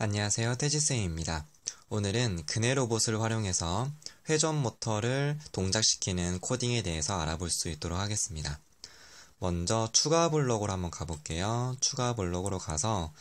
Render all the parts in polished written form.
안녕하세요, 태지쌤입니다. 오늘은 그네 로봇을 활용해서 회전 모터를 동작시키는 코딩에 대해서 알아볼 수 있도록 하겠습니다. 먼저 추가 블록으로 한번 가볼게요. 추가 블록으로 가서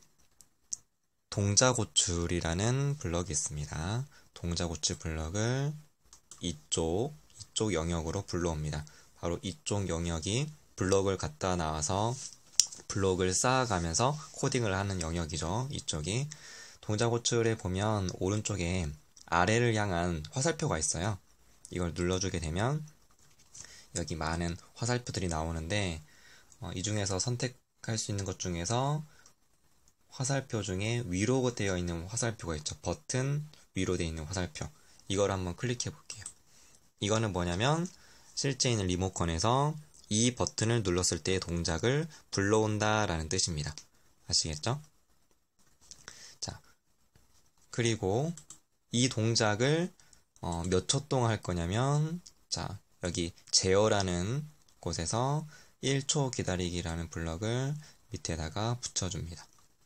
동작 호출이라는 블럭이 있습니다. 동작 호출 블럭을 이쪽 영역으로 불러옵니다. 바로 이쪽 영역이 블럭을 갖다 놔서 블록을 쌓아가면서 코딩을 하는 영역이죠. 이쪽이. 동작 호출에 보면 오른쪽에 아래를 향한 화살표가 있어요. 이걸 눌러주게 되면 여기 많은 화살표들이 나오는데 이 중에서 선택할 수 있는 것 중에서 화살표 중에 위로 되어 있는 화살표가 있죠. 버튼 위로 되어 있는 화살표. 이걸 한번 클릭해 볼게요. 이거는 뭐냐면 실제 있는 리모컨에서 이 버튼을 눌렀을 때의 동작을 불러온다 라는 뜻입니다. 아시겠죠? 자, 그리고 이 동작을 몇 초 동안 할 거냐면 자, 여기 제어라는 곳에서 1초 기다리기라는 블럭을 밑에다가 붙여줍니다.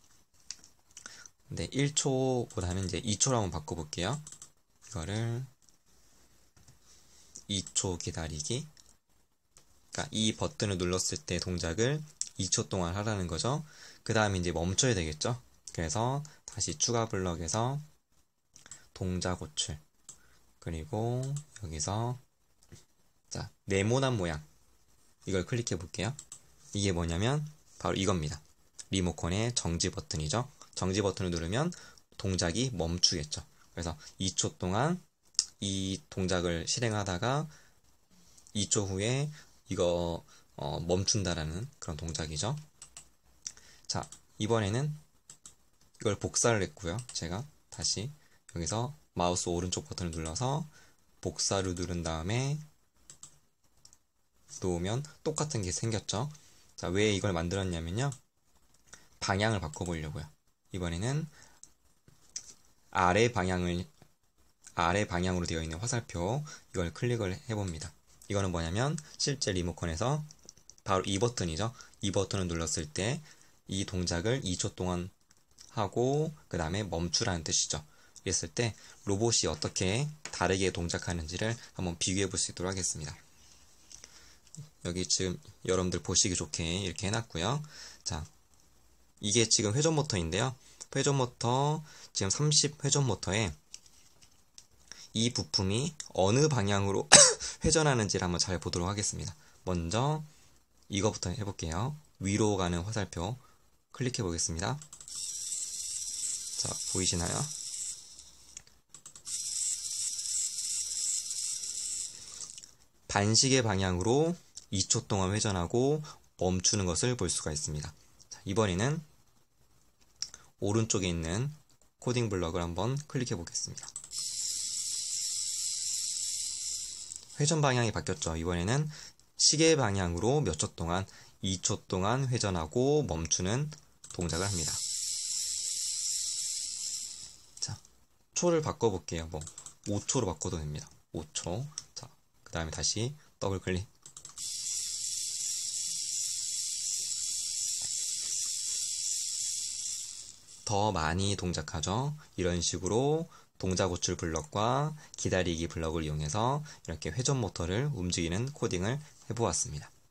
근데 1초보다는 이제 2초로 한번 바꿔볼게요. 이거를 2초 기다리기. 그러니까 이 버튼을 눌렀을 때 동작을 2초 동안 하라는 거죠. 그 다음에 이제 멈춰야 되겠죠. 그래서 다시 추가 블럭에서 동작 호출, 그리고 여기서 자, 네모난 모양, 이걸 클릭해 볼게요. 이게 뭐냐면 바로 이겁니다. 리모컨의 정지 버튼이죠. 정지 버튼을 누르면 동작이 멈추겠죠. 그래서 2초 동안 이 동작을 실행하다가 2초 후에 이거 멈춘다라는 그런 동작이죠. 자, 이번에는 이걸 복사를 했고요. 제가 다시 여기서 마우스 오른쪽 버튼을 눌러서 복사를 누른 다음에 놓으면 똑같은 게 생겼죠. 자, 왜 이걸 만들었냐면요. 방향을 바꿔보려고요. 이번에는 아래 방향으로 되어 있는 화살표, 이걸 클릭을 해봅니다. 이거는 뭐냐면 실제 리모컨에서 바로 이 버튼이죠. 이 버튼을 눌렀을 때 이 동작을 2초 동안 하고 그 다음에 멈추라는 뜻이죠. 이랬을 때 로봇이 어떻게 다르게 동작하는지를 한번 비교해 볼 수 있도록 하겠습니다. 여기 지금 여러분들 보시기 좋게 이렇게 해놨고요. 자, 이게 지금 회전 모터인데요. 회전 모터 지금 30 회전 모터에 이 부품이 어느 방향으로 회전하는지를 한번 잘 보도록 하겠습니다. 먼저 이거부터 해볼게요. 위로 가는 화살표 클릭해 보겠습니다. 자, 보이시나요? 반시계 방향으로 2초 동안 회전하고 멈추는 것을 볼 수가 있습니다. 자, 이번에는 오른쪽에 있는 코딩 블럭을 한번 클릭해 보겠습니다. 회전 방향이 바뀌었죠. 이번에는 시계 방향으로 몇 초 동안 2초 동안 회전하고 멈추는 동작을 합니다. 자, 초를 바꿔볼게요. 5초로 바꿔도 됩니다. 5초. 자, 그 다음에 다시 더블 클릭. 더 많이 동작하죠. 이런 식으로 동작 호출 블럭과 기다리기 블럭을 이용해서 이렇게 회전 모터를 움직이는 코딩을 해보았습니다.